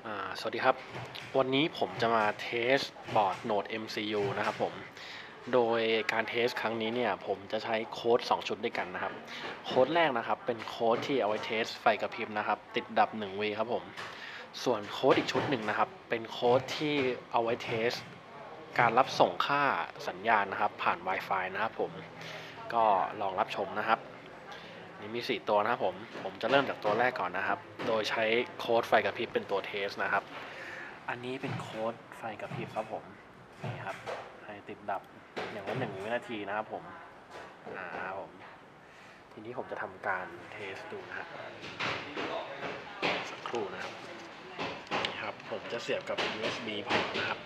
สวัสดีครับวันนี้ผมจะมาเทสบอร์ด Node MCU นะครับผมโดยการเทสครั้งนี้เนี่ยผมจะใช้โค้ด2ชุดด้วยกันนะครับโค้ดแรกนะครับเป็นโค้ดที่เอาไว้เทสไฟกระพริบนะครับติดดับ1วีครับผมส่วนโค้ดอีกชุดหนึ่งนะครับเป็นโค้ดที่เอาไว้เทสการรับส่งค่าสัญญาณนะครับผ่าน Wi-Fi นะครับผมก็ลองรับชมนะครับนี่มี4ตัวนะครับผมจะเริ่มจากตัวแรกก่อนนะครับโดยใช้โค้ดไฟกระพริบเป็นตัวเทสนะครับ อันนี้เป็นโค้ดไฟกระพริบครับผมนี่ครับให้ติดดับอย่างละ1 วินาทีนะครับผมครับผมทีนี้ผมจะทำการเทสดูนะฮะสักครู่นะครับนี่ครับผมจะเสียบกับ USB พอร์ตนะครับ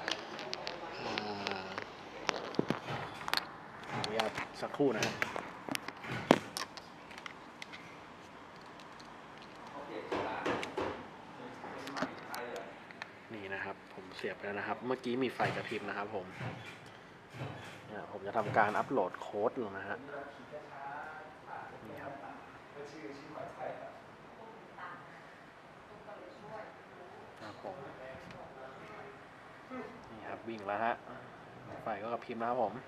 ขออนุญาตสักครู่นะครับนี่นะครับผมเสียบแล้วนะครับเมื่อกี้มีไฟกระพริบนะครับผมเนี่ยผมจะทำการอัปโหลดโค้ดลงนะฮะนี่ครับครับผมนี่ครับวิ่งแล้วฮะไฟก็กระพริบนะครับผม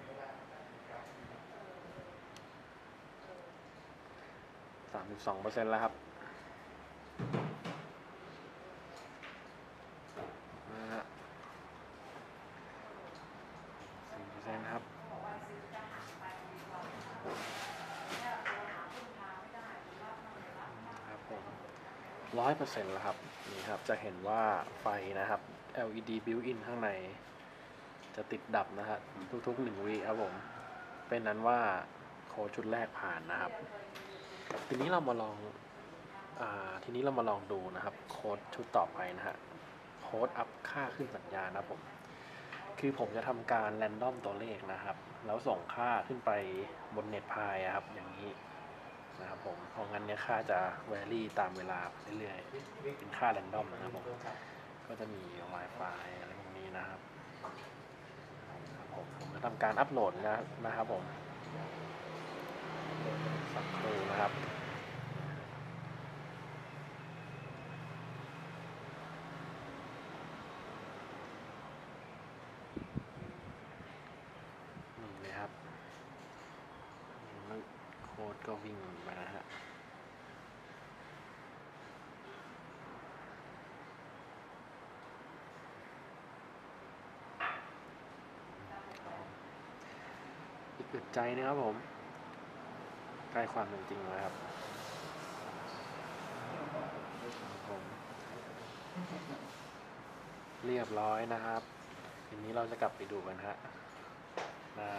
32%แล้วครับนะฮะ4%ครับครับผม100%แล้วครับนี่ครับจะเห็นว่าไฟนะครับ LED built-in ข้างในจะติดดับนะฮะทุกๆ1 วิครับผมเป็นนั้นว่าโค้ดชุดแรกผ่านนะครับทีนี้เรามาลองดูนะครับโค้ดชุดต่อไปนะฮะโค้ดอัพค่าขึ้นสัญญาณนะครับผมคือผมจะทำการแรนดอมตัวเลขนะครับแล้วส่งค่าขึ้นไปบนเน็ตพายครับอย่างนี้นะครับผมเพราะงั้นเนี่ยค่าจะแวรี่ตามเวลาเรื่อยๆเป็นค่าแรนดอมนะครับผมก็จะมี Wi-Fi อะไรพวกนี้นะครับผมจะทำการอัปโหลดนะครับผมสักครู่นะครับนี่นะครับโค้ดก็วิ่งไปนะฮะอีกอึดใจนะครับผมใกล้ความเป็นจริงแล้วครับผมเรียบร้อยนะครับทีนี้เราจะกลับไปดูกันฮะหน้า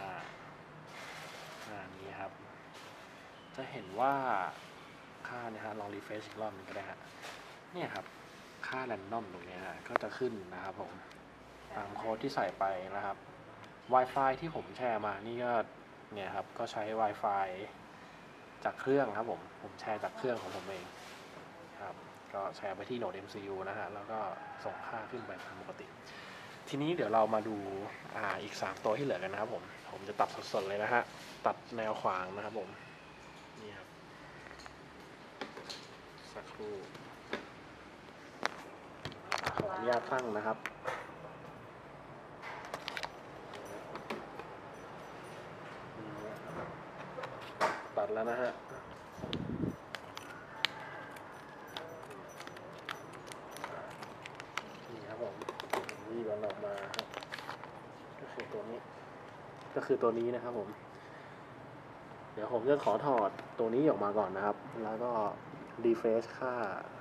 นี้ครับจะเห็นว่าค่าเนี่ยฮะลองรีเฟรชอีกรอบนึงก็ได้ฮะเนี่ยครับค่าแรนดอมตรงนี้ฮะก็จะขึ้นนะครับผมตามโค้ดที่ใส่ไปนะครับ Wi-Fi ที่ผมแชร์มานี่ก็เนี่ยครับก็ใช้ Wi-Fi จากเครื่องครับผมแชร์จากเครื่องของผมเองครับก็แชร์ไปที่ Node MCU นะฮะแล้วก็ส่งค่าขึ้นไปตามปกติทีนี้เดี๋ยวเรามาดูอีก3ตัวที่เหลือกันนะครับผมจะตัดสดๆเลยนะฮะตัดแนวขวางนะครับผมนี่ครับสักครู่ขออนุญาตตั้งนะครับตัดแล้วนะฮะนี่ครับผมนี่มันออกมาครับก็คือตัวนี้นะครับผมเดี๋ยวผมจะขอถอดตัวนี้ออกมาก่อนนะครับแล้วก็รีเฟรชค่า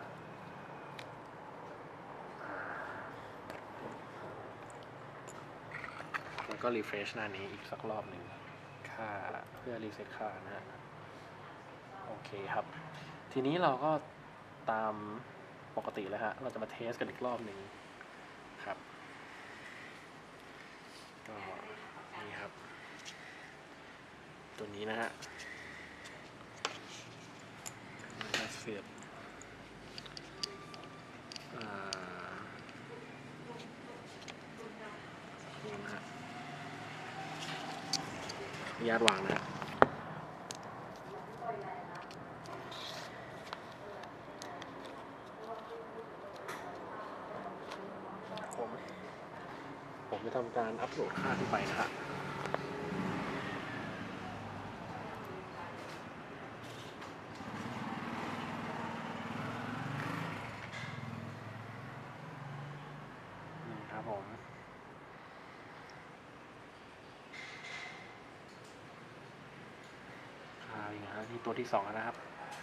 แล้วก็รีเฟรชหน้านี้อีกสักรอบหนึ่งค่าเพื่อรีเซ็ตค่านะฮะโอเคครับทีนี้เราก็ตามปกติแล้วฮะเราจะมาเทสกันอีกรอบหนึ่งครับก็นี่ครับตัวนี้นะฮะเสียบนี่นะฮะญาตวางนะจะทำการอัปโหลดค่าขึ้นไปนะฮะครับผมนี่ตัวที่2นะครับ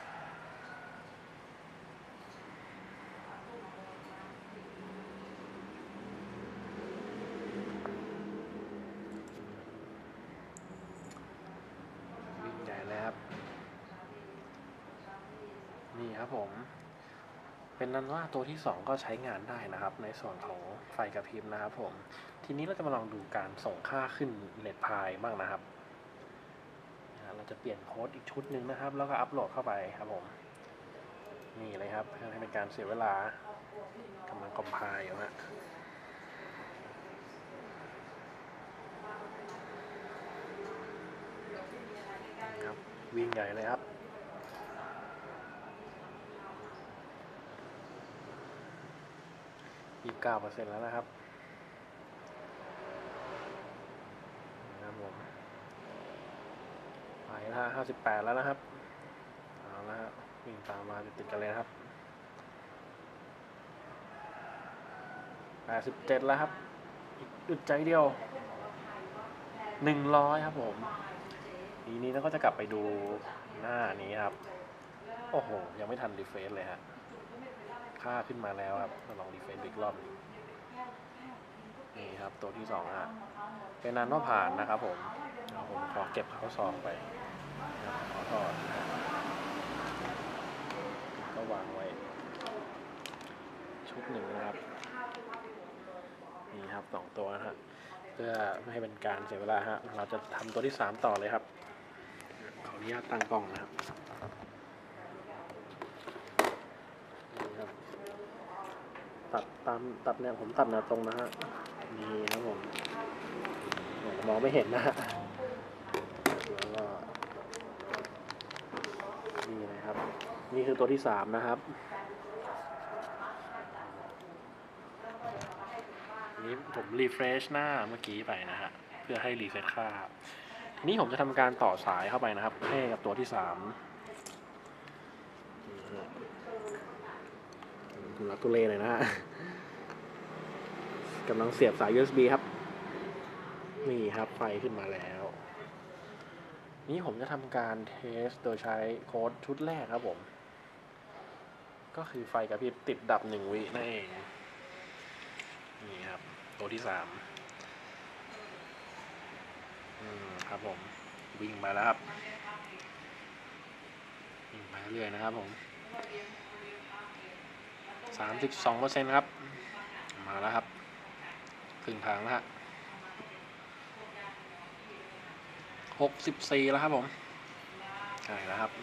วิ่งใหญ่เลยครับนี่ครับผมเป็นนั้นว่าตัวที่2ก็ใช้งานได้นะครับในส่วนของไฟกระพริบนะครับผมทีนี้เราจะมาลองดูการส่งค่าขึ้นเลดพายบ้างนะครับเราจะเปลี่ยนโค้ดอีกชุดหนึ่งนะครับแล้วก็อัปโหลดเข้าไปครับผมนี่เลยครับเพื่อให้เป็นการเสียเวลากำลังคอมไพล์อยู่ฮะครับวิ่งใหญ่เลยครับ29%แล้วนะครับครับผมไปละ58แล้วนะครับเอาละวิ่งตามมาติดกันเลยนะครับ87แล้วครับอึดใจเดียว100ครับผมทีนี้เราก็จะกลับไปดูหน้านี้ครับโอ้โหยังไม่ทันรีเฟรชเลยฮะค่าขึ้นมาแล้วครับเราลองรีเฟรชอีกรอบนี่ครับตัวที่2ฮะเป็นนั้นว่าผ่านนะครับผมขอเก็บข้อสอบไปขอถอดก็วางไว้ชุดหนึ่งนะครับนี่ครับ2ตัวนะฮะเพื่อไม่ให้เป็นการเสียเวลาฮะเราจะทำตัวที่3ต่อเลยครับขออนุญาตตั้งกล้องนะครับตัดเนี่ยผมตัดแนวตรงนะฮะนี่ครับผมมองไม่เห็นนะฮะแล้วก็นี่นะครับนี่คือตัวที่3นะครับนี้ผมรีเฟรชหน้าเมื่อกี้ไปนะฮะเพื่อให้รีเซ็ตค่าทีนี้ผมจะทำการต่อสายเข้าไปนะครับให้กับตัวที่3ทุลักทุเลเลยนะฮะกำลังเสียบสาย USB ครับนี่ครับไฟขึ้นมาแล้วนี้ผมจะทำการเทสโดยใช้โค้ดชุดแรกครับผมก็คือไฟกระพริบติดดับ1 วินั่นเองนี่ครับตัวที่3ครับผมวิ่งมาแล้วครับวิ่งมาเรื่อยนะครับผม32%ครับมาแล้วครับครึ่งทางแล้วฮะ64แล้วครับผมใช่แล้วครับ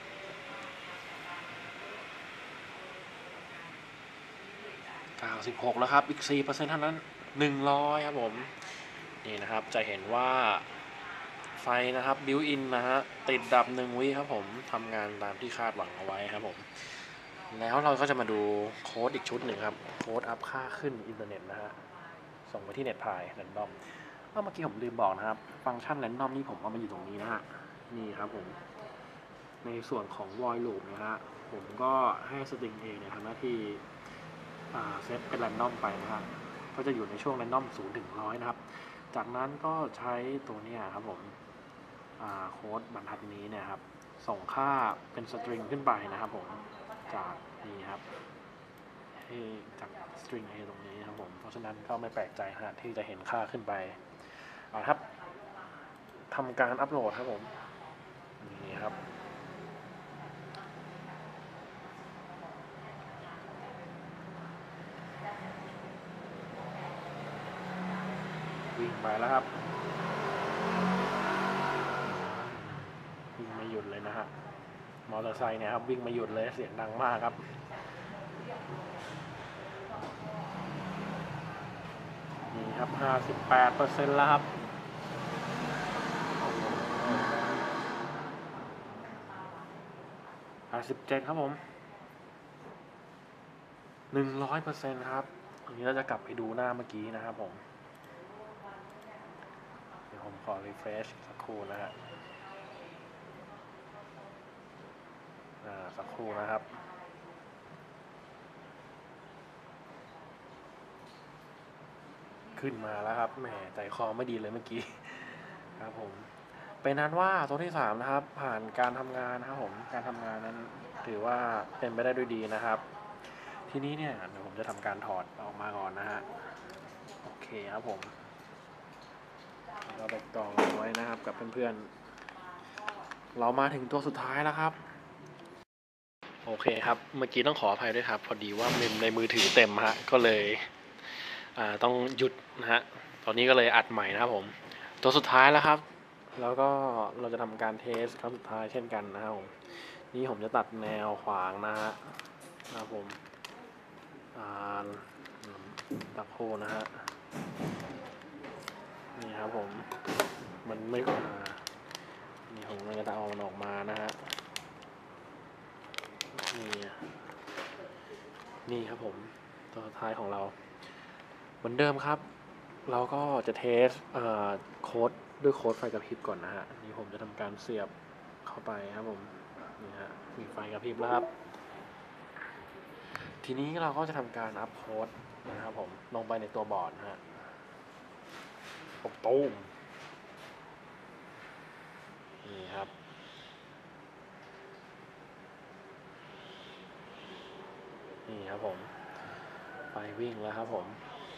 96แล้วครับอีก 4% เท่านั้น100ครับผมนี่นะครับจะเห็นว่าไฟนะครับบิวอินนะฮะติดดับ1 วิครับผมทำงานตามที่คาดหวังเอาไว้ครับผมแล้วเราก็จะมาดูโค้ดอีกชุดหนึ่งครับโค้ดอัพค่าขึ้นอินเทอร์เน็ตนะฮะส่งไปที่เน็ตพายแรนดอมเมื่อกี้ผมลืมบอกนะครับฟังก์ชันแรนดอมนี่ผมเอามาอยู่ตรงนี้นะฮะนี่ครับผมในส่วนของ void loop นะฮะผมก็ให้สตริง A เนี่ยทำหน้าที่เซตเป็นแรนดอมไปนะฮะก็จะอยู่ในช่วงแรนดอม0 ถึง 100นะครับจากนั้นก็ใช้ตัวนี้ครับผมโค้ดบรรทัดนี้เนี่ยครับส่งค่าเป็นสตริงขึ้นไปนะครับผมจากนี่ครับจากสตริง A ตรงนี้ครับผมเพราะฉะนั้นก็ไม่แปลกใจฮะที่จะเห็นค่าขึ้นไปเอาครับทำการอัปโหลดครับผมนี่ครับวิ่งไปแล้วครับวิ่งไม่หยุดเลยนะฮะมอเตอร์ไซค์เนี่ยครับวิ่งไม่หยุดเลยเสียงดังมากครับนี่ครับ58%แล้วครับ87ครับผม100%ครับอันนี้เราจะกลับไปดูหน้าเมื่อกี้นะครับผมผมขอ refresh สักครู่นะฮะสักครู่นะครับขึ้นมาแล้วครับแหมใจคอไม่ดีเลยเมื่อกี้ครับผมเป็นนั้นว่าตัวที่3นะครับผ่านการทำงานนะครับผมการทำงานนั้นถือว่าเป็นไปได้ด้วยดีนะครับทีนี้เนี่ยเดี๋ยวผมจะทำการถอดออกมาก่อนนะฮะโอเคครับผมเราไปกองไว้นะครับกับเพื่อนๆเรามาถึงตัวสุดท้ายแล้วครับโอเคครับเมื่อกี้ต้องขออภัยด้วยครับพอดีว่าเมมในมือถือเต็มฮะก็เลยต้องหยุดนะฮะตอนนี้ก็เลยอัดใหม่นะครับผมตัวสุดท้ายแล้วครับแล้วก็เราจะทำการเทสครั้งสุดท้ายเช่นกันนะครับผมนี่ผมจะตัดแนวขวางนะฮะครับผมตัดโค้นะฮะนี่ครับผมมันไม่นี่ผมจะเอามันออกมานะฮะนี่ครับผมตัวสุดท้ายของเราเหมือนเดิมครับเราก็จะเทสโค้ดด้วยโค้ดไฟกระพริบก่อนนะฮะนี่ผมจะทำการเสียบเข้าไปครับผมนี่ฮะมีไฟกระพริบแล้วครับทีนี้เราก็จะทำการอัพโค้ดนะครับผมลงไปในตัวบอร์ดนะฮะตุ้มนี่ครับนี่ครับผมไฟวิ่งแล้วครับผม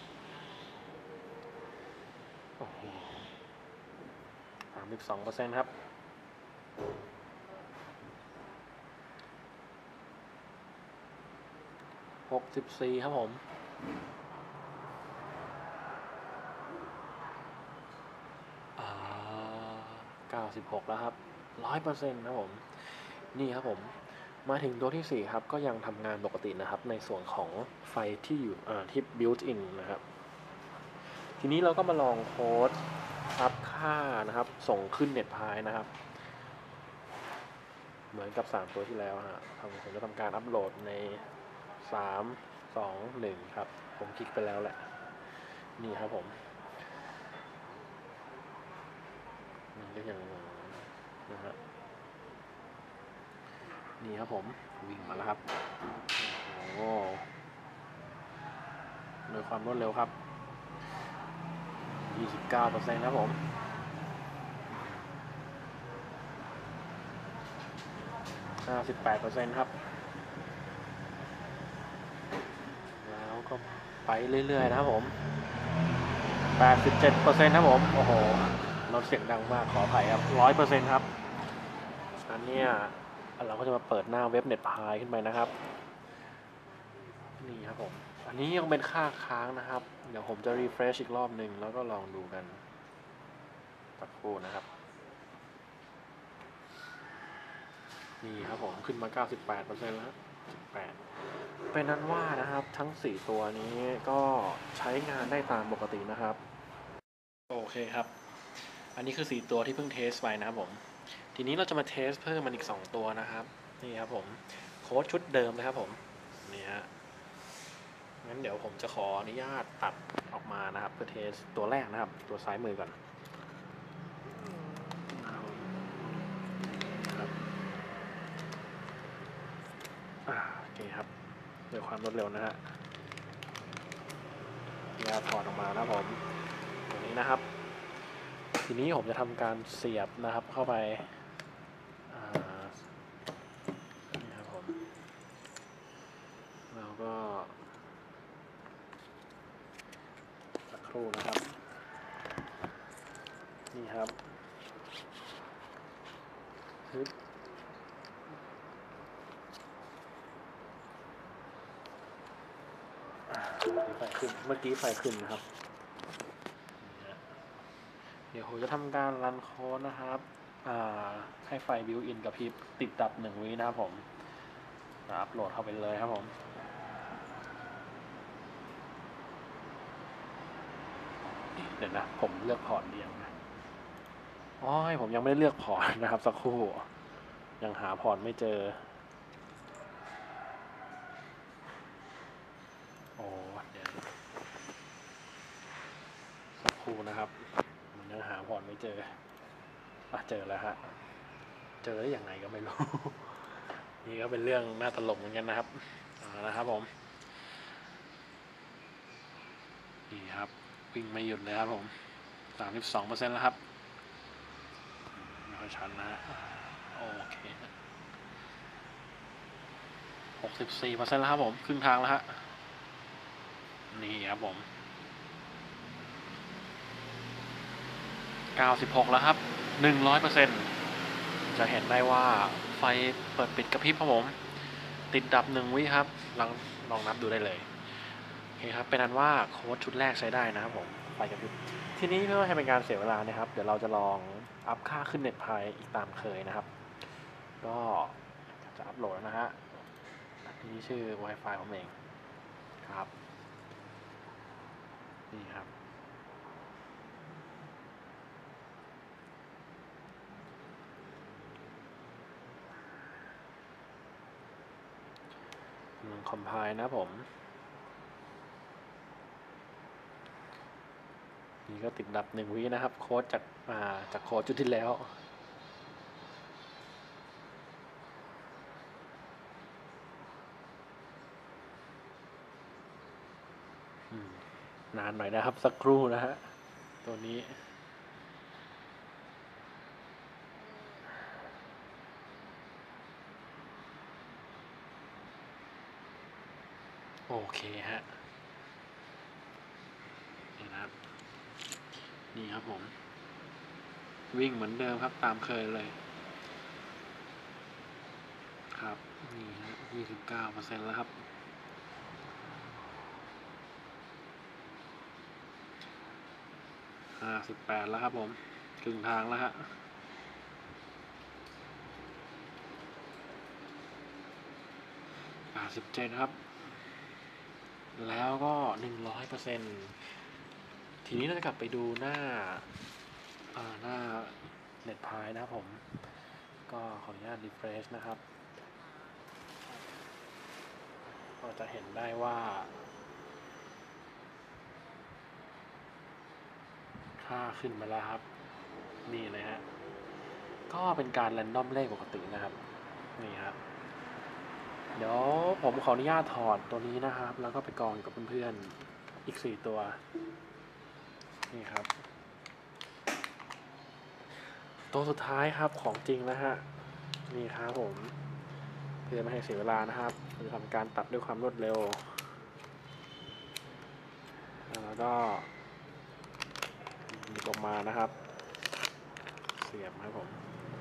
โอ้โห32%ครับ64ครับผม96แล้วครับ100%ครับผมนี่ครับผมมาถึงตัวที่4ครับก็ยังทำงานปกตินะครับในส่วนของไฟที่อยู่ที่ built in นะครับทีนี้เราก็มาลองโค้ดอัพค่านะครับส่งขึ้นเน็ตพายนะครับเหมือนกับ3ตัวที่แล้วฮะผมจะทำการอัพโหลดใน3 2 1ครับผมคลิกไปแล้วแหละนี่ครับผมนี่ก็ยังนะฮะนี่ครับผมวิ่งมาแล้วครับโอ้โดยความรวดเร็วครับ29%ครับผม58%ครับแล้วก็ไปเรื่อยๆนะครับผม87%ครับผมโอ้โหรถเสียงดังมากขออภัยครับ100%ครับอันเนี้ยเราก็จะมาเปิดหน้าเว็บเน็ตพายขึ้นไปนะครับนี่ครับผมอันนี้ยังเป็นค่าค้างนะครับเดี๋ยวผมจะ refresh อีกรอบหนึ่งแล้วก็ลองดูกันสักครู่นะครับนี่ครับผมขึ้นมา 98% แล้ว8เป็นนั้นว่านะครับทั้ง4ตัวนี้ก็ใช้งานได้ตามปกตินะครับโอเคครับอันนี้คือ4ตัวที่เพิ่งเทสไปนะครับผมทีนี้เราจะมาเทสเพิ่มมันอีก2ตัวนะครับนี่ครับผมโค้ดชุดเดิมนะครับผมนี่ฮะงั้นเดี๋ยวผมจะขออนุญาตตัดออกมานะครับเพื่อเทสตัวแรกนะครับตัวซ้ายมือก่อนครับโอเคครับด้วยความรวดเร็วนะฮะยาถอดออกมานะครับผมตัวนี้นะครับทีนี้ผมจะทำการเสียบนะครับเข้าไปนี่ครับผมแล้วก็สักครู่นะครับนี่ครับทึบไฟขึ้นเมื่อกี้ไฟขึ้นนะครับเดี๋ยวผมจะทำการรันโค้ดนะครับให้ไฟบิวอินกับพริบติดดับ1 วินะครับผมอัปโหลดเข้าไปเลยครับผมเดี๋ยวนะผมเลือกพอร์ตเดียวนะอ๋อผมยังไม่ได้เลือกพอร์ตนะครับสักครู่ยังหาพอร์ตไม่เจอโอ้เดี๋ยวสักครู่นะครับมันยังหาพอร์ตไม่เจอเจอแล้วฮะเจอได้อย่างไรก็ไม่รู้ นี่ก็เป็นเรื่องน่าตลกเหมือนกันนะครับนะครับผมนี่ครับวิ่งไม่หยุดเลยครับผม32%แล้วครับไม่ค่อยชันนะฮะโอเค64%แล้วครับผมครึ่งทางแล้วฮะนี่ครับผม96แล้วครับ100%จะเห็นได้ว่าไฟเปิดปิดกระพริบครับผมติดดับ1 วิครับลองนับดูได้เลยโอเคครับเป็นอันว่าโค้ดชุดแรกใช้ได้นะครับผมไฟกระพริบทีนี้เพื่อให้เป็นการเสียเวลานะครับเดี๋ยวเราจะลองอัพค่าขึ้นเน็ตไพร์อีกตามเคยนะครับก็จะอัพโหลดนะฮะนี่ชื่อ Wi-Fi ผมเองครับนี่ครับคอมไพล์นะผมนี่ก็ติดดับ1 วินะครับโค้ดจากโค้ดชุดที่แล้วนานหน่อยนะครับสักครู่นะฮะตัวนี้โอเคฮะนี่นะครับนี่ครับผมวิ่งเหมือนเดิมครับตามเคยเลยครับนี่ฮะ29%แล้วครับ58แล้วครับผมครึ่งทางแล้วฮะ87ครับแล้วก็100%ทีนี้เราจะกลับไปดูหน้าเน็ตพายนะครับผมก็ขออนุญาต refresh นะครับก็จะเห็นได้ว่าค่าขึ้นมาแล้วครับนี่เลยฮะก็เป็นการแรนดอมเลขปกตินะครับนี่ครับเดี๋ยวผมขออนุญาตถอดตัวนี้นะครับแล้วก็ไปกองกับเพื่อนๆอีก4ตัวนี่ครับตัวสุดท้ายครับของจริงนะฮะนี่ครับผมเพื่อไม่ให้เสียเวลานะครับจะทำการตัดด้วยความรวดเร็วแล้วก็หยิบออกมานะครับเสียบครับผม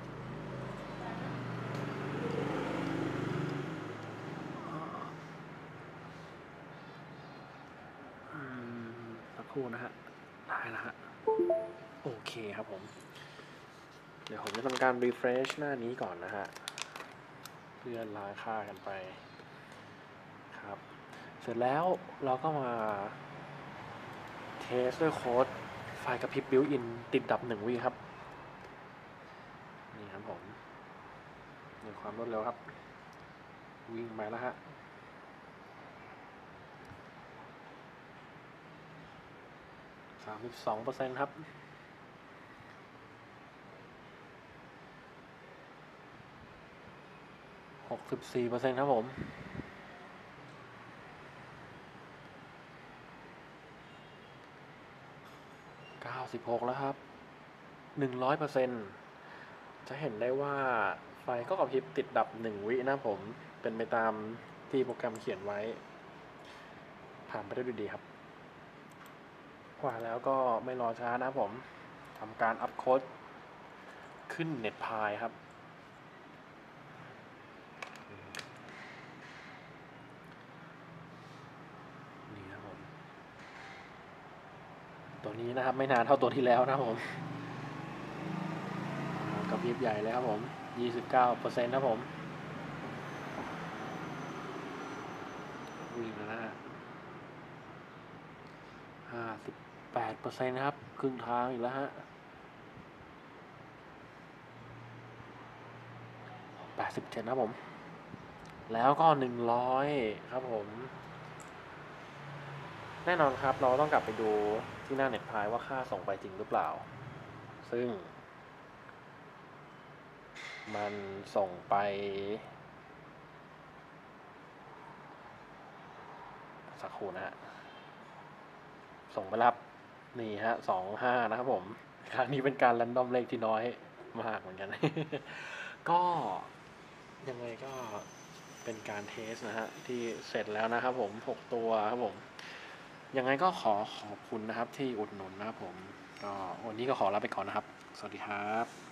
สักครู่นะฮะได้แล้วฮะโอเคครับผมเดี๋ยวผมจะทำการ refresh หน้านี้ก่อนนะฮะเพื่อล้างค่ากันไปครับเสร็จแล้วเราก็มาเทสด้วยโค้ดไฟกระพริบ built in ติดดับ1 วิครับนี่ครับผมมีความรวดเร็วครับวิ่งไปแล้วฮะ32%ครับ64%ครับผม96แล้วครับ100%จะเห็นได้ว่าไฟก็กระพริบติดดับ1 วินะผมเป็นไปตามที่โปรแกรมเขียนไว้ผ่านไปได้ด้วยดีครับกว่าแล้วก็ไม่รอช้านะผมทำการอัพโค้ดขึ้นเน็ตพายครับนี่ครับผมตัวนี้นะครับไม่นานเท่าตัวที่แล้วนะผมกระพริบใหญ่เลยครับผม29%นะผมวิ่งแล้วนะฮะ58%ครับครึ่งทางอีกแล้วฮะ87นะผมแล้วก็100ครับผมแน่นอนครับเราต้องกลับไปดูที่หน้าเน็ตพายว่าค่าส่งไปจริงหรือเปล่าซึ่งมันส่งไปสักครู่นะฮะส่งไปรับนี่ฮะ25นะครับผมครั้งนี้เป็นการแรนดอมเลขที่น้อยมากเหมือนกัน ก็ยังไงก็เป็นการเทสนะฮะที่เสร็จแล้วนะครับผม6ตัวครับผมยังไงก็ขอบคุณนะครับที่อุดหนุนนะครับผมก็วันนี้ก็ขอลาไปก่อนนะครับสวัสดีครับ